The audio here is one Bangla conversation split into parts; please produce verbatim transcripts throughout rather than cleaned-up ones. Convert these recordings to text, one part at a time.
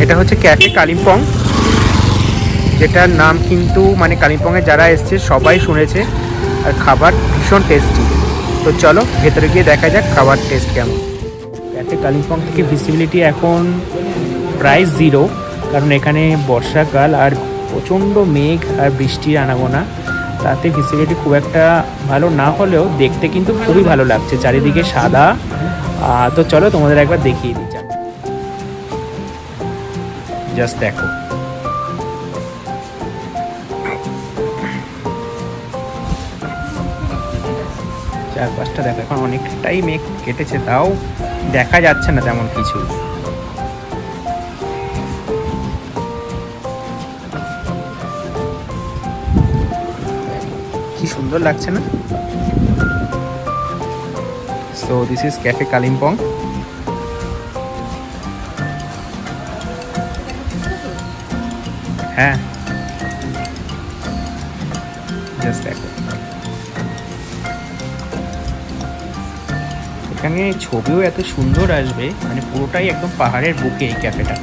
এটা হচ্ছে ক্যাফে কালিম্পং, যেটার নাম কিন্তু মানে কালিম্পংয়ে যারা এসছে সবাই শুনেছে, আর খাবার ভীষণ টেস্টি। তো চলো ভেতরে গিয়ে দেখা যাক খাবার টেস্ট কেমন। ক্যাফে কালিম্পং থেকে ভিজিবিলিটি এখন প্রায় জিরো, কারণ এখানে বর্ষাকাল আর প্রচণ্ড মেঘ আর বৃষ্টির আনাগোনা, তাতে ভিজিবিলিটি খুব একটা ভালো না হলেও দেখতে কিন্তু খুবই ভালো লাগছে, চারিদিকে সাদা। তো চলো তোমাদের একবার দেখিয়ে দিই, জাস্ট দেখো। চারপাশটা দেখো, এখন অনেকটাই মেঘ কেটেছে, তাও দেখা যাচ্ছে না তেমন কিছু। কি সুন্দর লাগছে না? So this is cafe Kalimpong. হ্যাঁ, জাস্ট দেখো, এখানে ছবিও এত সুন্দর আসবে, মানে পুরোটাই একদম পাহাড়ের বুকে এই ক্যাফেটা।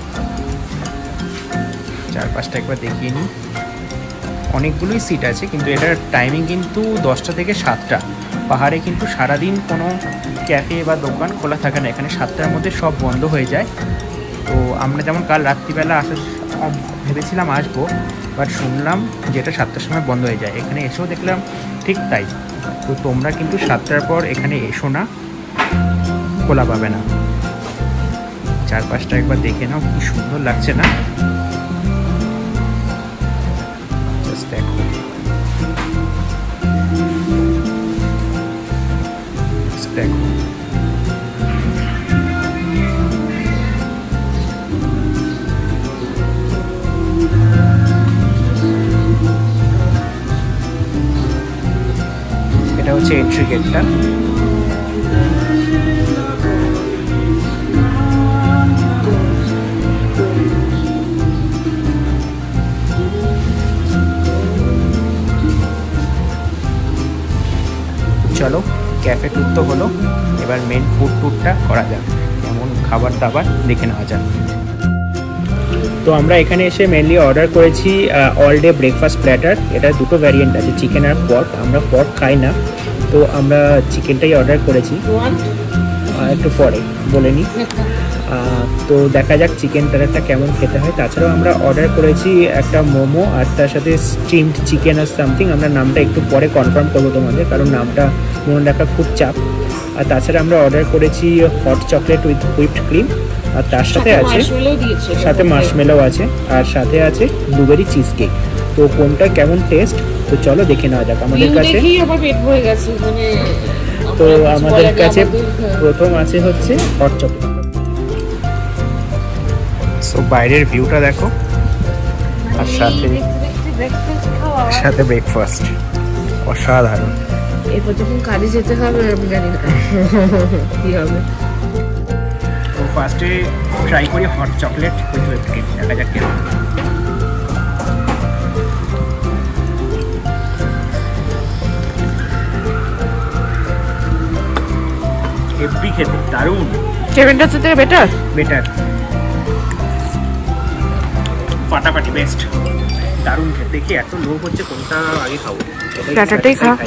চারপাশটা একবার দেখিয়ে নিই। অনেকগুলোই সিট আছে, কিন্তু এটার টাইমিং কিন্তু দশটা থেকে সাতটা। পাহাড়ে কিন্তু সারাদিন কোনো ক্যাফে বা দোকান খোলা থাকে না, এখানে সাতটার মধ্যে সব বন্ধ হয়ে যায়। তো আমরা যেমন কাল রাত্রিবেলা আসার ভেবেছিলাম আসবো, বাট শুনলাম যেটা সাতটার সময় বন্ধ হয়ে যায়। এখানে এসেও দেখলাম ঠিক তাই। তো তোমরা কিন্তু সাতটার পর এখানে এসো না, খোলা পাবে না। চারপাশটা একবার দেখে নাও, কি সুন্দর লাগছে না? জাস্ট দেখো। দেখো এটা হচ্ছে এন্ট্রি গেটটা। চলো ক্যাফে ট্যুর তো হলো, এবার মেন ফুড ট্যুরটা করা যাক, কেমন খাবার দাবার দেখে নেওয়া যাক। তো আমরা এখানে এসে মেনলি অর্ডার করেছি অল ডে ব্রেকফাস্ট প্ল্যাটার। এটা দুটো ভ্যারিয়েন্ট আছে, চিকেন আর পর্ক। আমরা পর্ক খাই না, তো আমরা চিকেনটাই অর্ডার করেছি। একটু পরে বলে নিই। তো দেখা যাক চিকেন প্ল্যাটারটা কেমন খেতে হয়। তাছাড়াও আমরা অর্ডার করেছি একটা মোমো, আর তার সাথে স্টিমড চিকেন আর সামথিং। আমরা নামটা একটু পরে কনফার্ম করবো তোমাদের, কারণ নামটা মনে রাখা খুব চাপ। আর তাছাড়া আমরা অর্ডার করেছি hot chocolate with whipped cream, আর তার সাথে আছে সাথে মার্শমেলো আছে, আর সাথে আছে ব্লুবেরি চিজ কেক। তো কোনটা কেমন টেস্ট, তো চলো দেখে নেওয়া যাক। আমাদের কাছে তো আমাদের কাছে প্রথম আছে হচ্ছে হট চকলেট। সো বাইরের ভিউটা দেখো, আর সাথে সাথে ব্রেকফাস্ট অসাধারণ। এরপর যখন কাজে যেতে হবে আমি জানি না কি হবে। তো ফার্স্টে ট্রাই করি hot chocolate with whip cream, দেখা যাক কেমন। হেভি খেতে, দারুণ। সেভেনটার থেকে বেটার বেটার ফাটাফাটি বেস্ট, দারুণ খেতে। দেখি এত লোভ হচ্ছে কোনটা আগে খাবো, প্ল্যাটারটাই খা।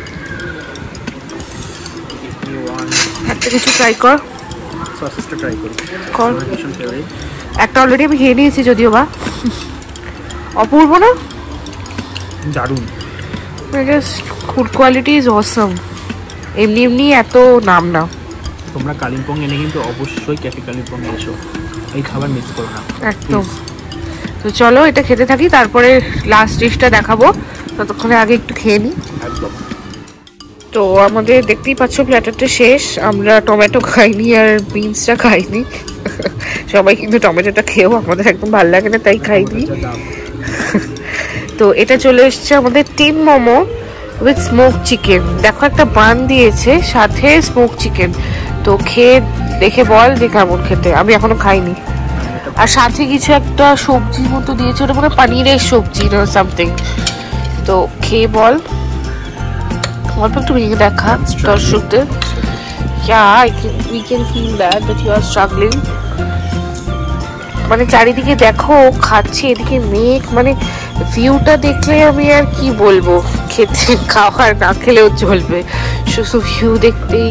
একটা কিছু ট্রাই কর, সসেসটা ট্রাই করি। কর। একটা অলরেডি আমি খেয়ে নিয়েছি যদিও বা। অপূর্ব না? দারুণ। Food quality is awesome. এমনি এমনি এত নাম না। তোমরা কালিম্পং এলে কিন্তু অবশ্যই ক্যাফে কালিম্পং এসো, এই খাবার মিস করো না একদম। তো চলো এটা খেতে থাকি, তারপরে লাস্ট ডিশটা দেখাবো, ততক্ষণে আগে একটু খেয়ে নিই। একদম। তো আমাদের দেখতেই পাচ্ছ প্ল্যাটারটা শেষ। আমরা টমেটো খাইনি আর বিনসটা খাইনি, সবাই কিন্তু টমেটোটা খেয়েও আমাদের একদম ভালো লাগে না, তাই খাইনি। তো এটা চলে এসছে আমাদের steam momo with smoke chicken. দেখো একটা বান দিয়েছে সাথে স্মোক চিকেন। তো খেয়ে দেখে বল যে কেমন খেতে। আমি এখনো খাইনি। আর সাথে কিছু একটা সবজির মতো দিয়েছে, ওটা মানে পানিরের সবজি না সামথিং। তো খেয়ে বল, অল্প একটু ভেঙে দেখা দর্শকদের। Yeah, I can, we can feel that that you are struggling. মানে চারিদিকে দেখো খাচ্ছে, এদিকে মেঘ, মানে ভিউটা দেখলে আমি আর কি বলবো, খেতে খাওয়ার না খেলেও চলবে, শুধু ভিউ দেখতেই।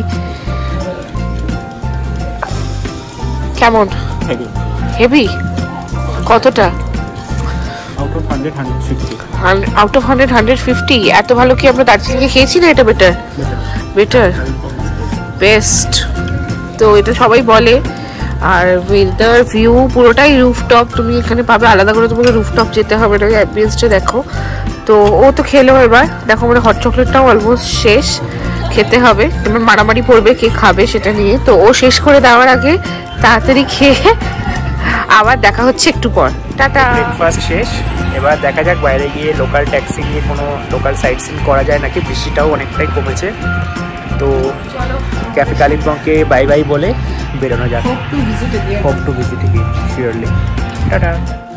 কেমন? হেভি? কতটা? Out of hundred hundred fifty. Out of hundred hundred fifty? এত ভালো কি আমরা দার্জিলিংয়ে খেয়েছি না? এটা বেটার বেটার বেস্ট। তো এটা সবাই বলে। আর ওয়েদার ভিউ পুরোটাই রুফটপ, তুমি এখানে পাবে, আলাদা করে তোমাকে রুফটপ যেতে হবে না। অ্যাম্বিয়েন্সটা দেখো। তো ও তো খেলো, এবার দেখো মানে হট চকলেটটাও অলমোস্ট শেষ, খেতে হবে, এবার মারামারি পড়বে কে খাবে সেটা নিয়ে। তো ও শেষ করে দেওয়ার আগে তাড়াতাড়ি খেয়ে আবার দেখা হচ্ছে একটু পর। টাটা। ব্রেকফাস্ট শেষ, এবার দেখা যাক বাইরে গিয়ে লোকাল ট্যাক্সি নিয়ে কোনো লোকাল সাইট সিন করা যায় নাকি। বৃষ্টিটাও অনেকটাই কমেছে, তো ক্যাফে কালিম্পংকে বাই বাই বলে বেরোনো যাক। Hope to visit again, surely. Tata.